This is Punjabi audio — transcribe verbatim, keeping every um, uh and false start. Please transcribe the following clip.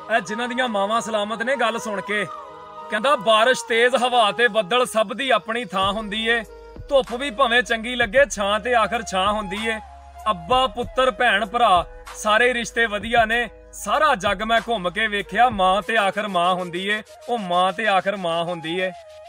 ਇਹ ਜਿਨ੍ਹਾਂ ਦੀਆਂ ਮਾਵਾਂ ਸਲਾਮਤ ਨੇ ਗੱਲ ਸੁਣ ਕੇ। ਕਹਿੰਦਾ ਬਾਰਿਸ਼ ਤੇਜ਼ ਹਵਾ ਤੇ ਬੱਦਲ ਸਭ ਦੀ ਆਪਣੀ ਥਾਂ ਹੁੰਦੀ ਏ। ਧੁੱਪ ਵੀ ਭਾਵੇਂ ਚੰਗੀ ਲੱਗੇ ਛਾਂ ਤੇ ਆਖਰ ਛਾਂ ਹੁੰਦੀ ਏ। ਅੱਬਾ ਪੁੱਤਰ ਭੈਣ ਭਰਾ ਸਾਰੇ ਰਿਸ਼ਤੇ ਵਧੀਆ ਨੇ। ਸਾਰਾ ਜੱਗ ਮੈਂ ਘੁੰਮ ਕੇ ਵੇਖਿਆ ਮਾਂ ਤੇ ਆਖਰ ਮਾਂ ਹੁੰਦੀ ਏ। ਉਹ ਮਾਂ ਤੇ ਆਖਰ ਮਾਂ ਹੁੰਦੀ ਏ।